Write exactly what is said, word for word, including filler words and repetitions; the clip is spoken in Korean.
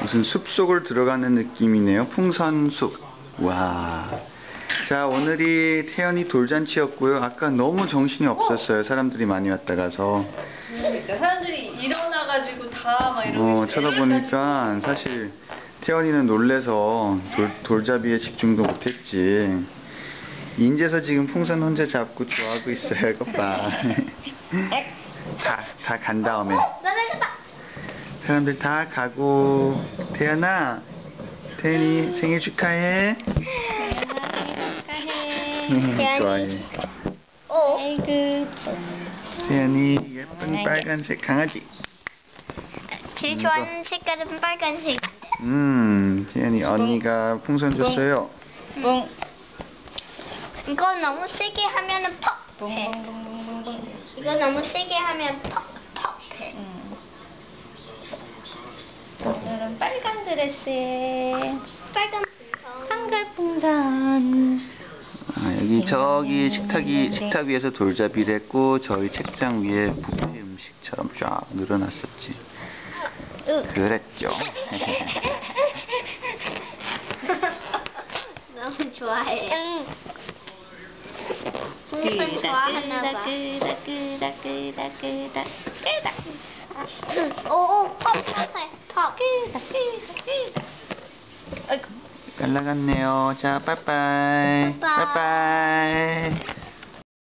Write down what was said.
무슨 숲속을 들어가는 느낌이네요. 풍선숲. 와. 자, 오늘이 태연이 돌잔치였고요. 아까 너무 정신이 없었어요. 사람들이 많이 왔다 가서. 그러니까 사람들이 일어나가지고 다 막 이러고 어, 쳐다보니까 사실 태연이는 놀래서 돌, 돌잡이에 집중도 못했지. 인제서 지금 풍선 혼자 잡고 좋아하고 있어요. 이거 봐. 다, 다 간 다음에. 사람들 다 가고. 태연아, 태연이 생일 축하해. 좋아해. 아이고. 태연이 예쁜 빨간색 강아지. 제일 좋아하는 색깔은 빨간색. 음, 태연이 언니가 풍선 줬어요. 뿡. 이거 너무 세게 하면은 퍽 해. 뿡뿡뿡뿡뿡. 이거 너무 세게 하면 퍽 퍽 해. 음. 오늘은 빨간 드레스에 빨간 풍선. 한글풍선. 아, 여기 저기 식탁이 식탁 위에서 돌잡이를 했고 저희 책장 위에 뷔페 음식처럼 쫙 늘어났었지. 그랬죠. 너무 좋아해. 풍선 좋아하나 봐. 끄다 끄다 끄다 끄다 끄다. 오오 퍽퍽해 퍽. 끄다 끄다 끄다. 아이고. 깔라갔네요. 자, 빠빠이. 빠빠이. 빠빠이.